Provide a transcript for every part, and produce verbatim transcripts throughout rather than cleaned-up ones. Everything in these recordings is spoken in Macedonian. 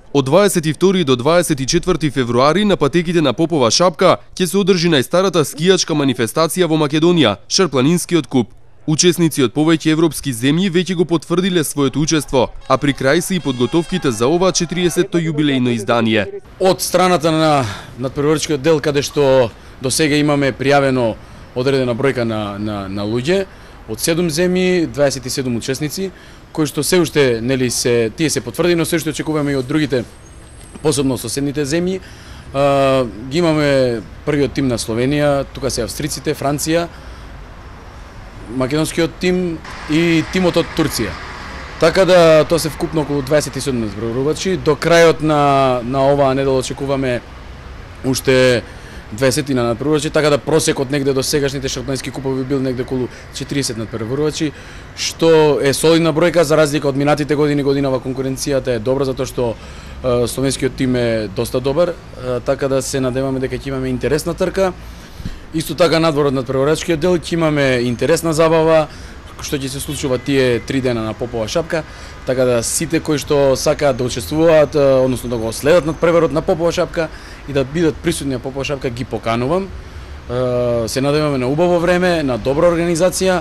Од дваесет и втори до дваесет и четврти февруари на патеките на Попова шапка ќе се одржи најстарата скијачка манифестација во Македонија, Шарпланинскиот куп. Учесници од повеќе европски земји веќе го потврдиле своето учество, а при крај се и подготовките за ова четириесетто јубилејно издание. Од страната на надпреварувачкиот дел, каде што до сега имаме пријавено одредена бројка на, на, на луѓе, од седум земји, дваесет и седум учесници, кои што се уште нели се тие се потврди, но се што очекуваме и од другите, посебно соседните земји. А, ги имаме првиот тим на Словенија, тука се австриците, Франција, македонскиот тим и тимот од Турција. Така да тоа се вкупно околу дваесет и седум надпреварувачи. До крајот на на оваа недела очекуваме уште дваесетина надпреварувачи, така да просекот негде до сегашните шарпланински купови бил негде околу четириесет надпреварувачи, што е солидна бројка за разлика од минатите години. Годинава конкуренцијата е добра затоа што е, словенскиот тим е доста добар, е, така да се надеваме дека ќе имаме интересна трка. Исто така надвор од надпреварувачкиот дел ќе имаме интересна забава, што ќе се случува тие три дена на Попова шапка, така да сите кои што сакаат да учествуваат, односно да го следат надпреварот на Попова шапка и да бидат присутни на Попова шапка, ги поканувам. Се надеваме на убаво време, на добра организација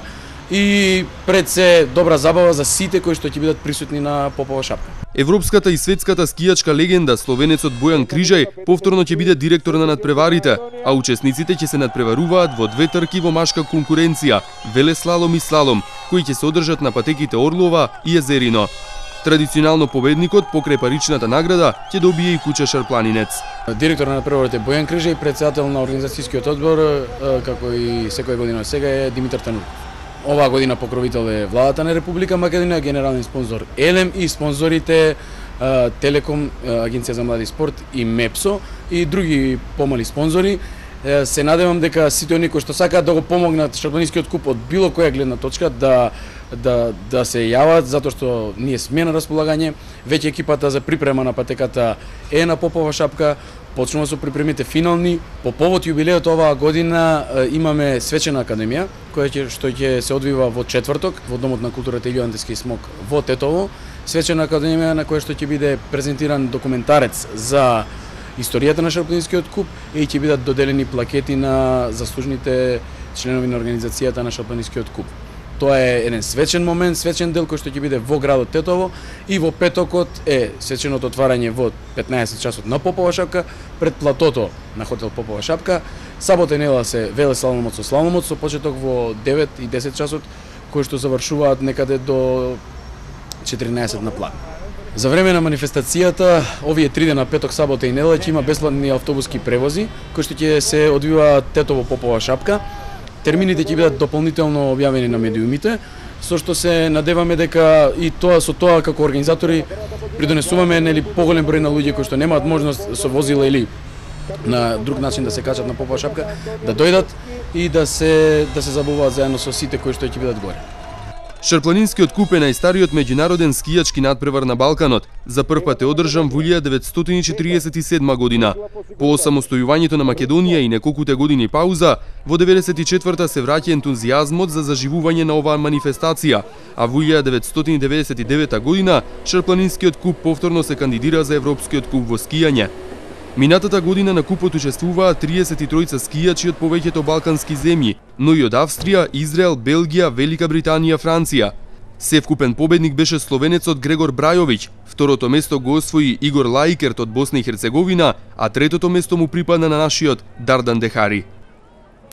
и пред се добра забава за сите кои што ќе бидат присутни на Попова шапка. Европската и светската скијачка легенда, словенецот Бојан Крижај, повторно ќе биде директор на надпреварите, а учесниците ќе се надпреваруваат во две трки во машка конкуренција, велеслалом и слалом, кои ќе се одржат на патеките Орлова и Езерино. Традиционално победникот покрај паричната награда ќе добие и куќа Шарпланинец. Директор на надпреварите Бојан Крижај, председател на организацијскиот одбор, како и секоја година сега, е Димитар Тануров. Оваа година покровител е владата на Република Македонија, генерален спонзор Елем и спонзорите а, Телеком, Агенција за млади спорт и Мепсо и други помали спонзори. Е, се надевам дека сите оние кои што сакаат да го помогнат Шарпланинскиот куп од било која гледна точка да да да се јават, затоа што ние сме на располагање. Веќе екипата за припрема на патеката е на Попова шапка. Почнува со припремите финални. По повод јубилеот оваа година имаме свечена академија, која ќе што ќе се одвива во четврток во Домот на културата Илјо Антевски смок во Тетово. Свечена академија на која што ќе биде презентиран документарец за историјата на Шарпланинскиот куп и ќе бидат доделени плакети на заслужните членови на организацијата на Шарпланинскиот куп. Тоа е еден свечен момент, свечен дел кој што ќе биде во градот Тетово и во петокот е свеченото отварање во петнаесет часот на Попова шапка пред платото на хотел Попова шапка. Сабота и недела се велеслаломот со слаломот со почеток во девет и десет часот, кои што завршуваат некаде до четиринаесет на плат. За време на манифестацијата, овие три дена, петок, сабота и недела, ќе има бесплатни автобуски превози кои што ќе се одвиваат Тетово Попова шапка. Термините ќе бидат дополнително објавени на медиумите, со што се надеваме дека и тоа со тоа како организатори придонесуваме нели поголем број на луѓе кои што немаат можност со возила или на друг начин да се качат на Попова шапка, да дојдат и да се да се забавуваат заедно со сите кои што ќе бидат горе. Шарпланинскиот куп е најстариот меѓународен скијачки надпревар на Балканот. За прв пат е одржан во илјада деветстотини и четириесет и седма година. По осамостојувањето на Македонија и неколкуте години пауза, во деветдесет и четврта се враќа ентузијазмот за заживување на оваа манифестација, а во илјада деветстотини деветдесет и девета година Шарпланинскиот куп повторно се кандидира за Европскиот куп во скијање. Минатата година на купот учествуваат триесет и тројца скијачи од повеќето балкански земји, но и од Австрија, Израел, Белгија, Велика Британија, Франција. Севкупен победник беше словенецот Грегор Брајовиќ, второто место го освои Игор Лајкерт од Босна и Херцеговина, а третото место му припадна на нашиот Дардан Дехари.